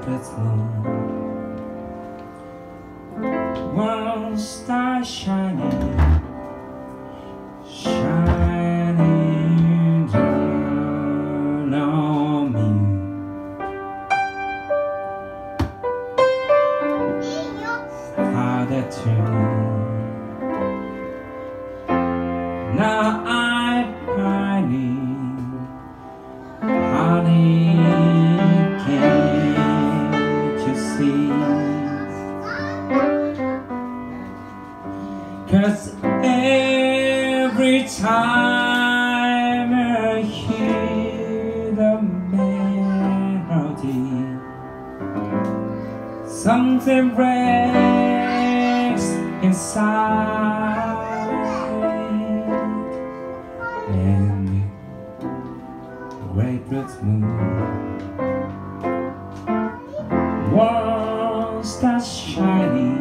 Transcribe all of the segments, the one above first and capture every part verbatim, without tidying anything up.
Its moon, one star shining, shining down on me. How that tune. Now I'm pining, honey, can't you see? 'Cause every time I hear the melody, something breaks inside, and Grapefruit moon, one star shining,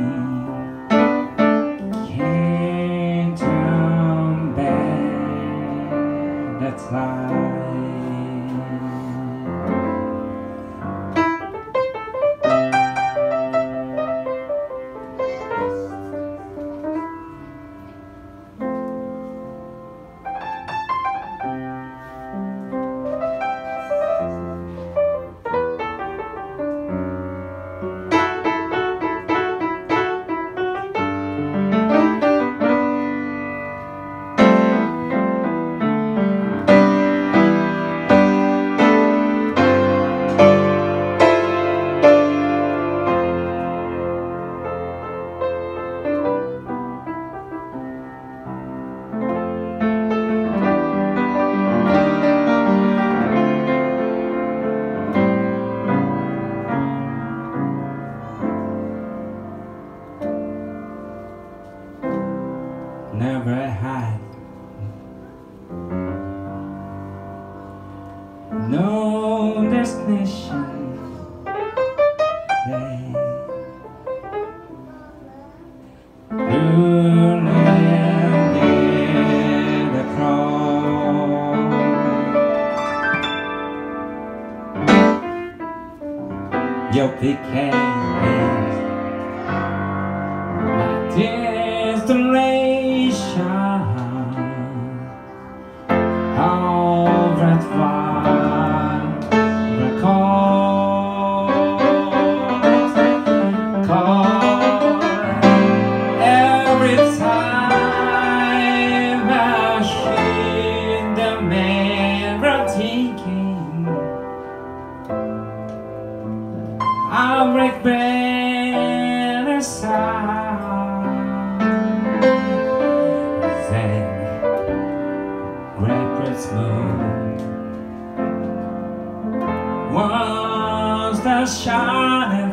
can't turn back the tide. Never had no destination, yeah. Who landed across your picking my destination. All that one recalls, cause every time I hear the melody king, I break bread aside. Then Grapefruit moon, was the shining.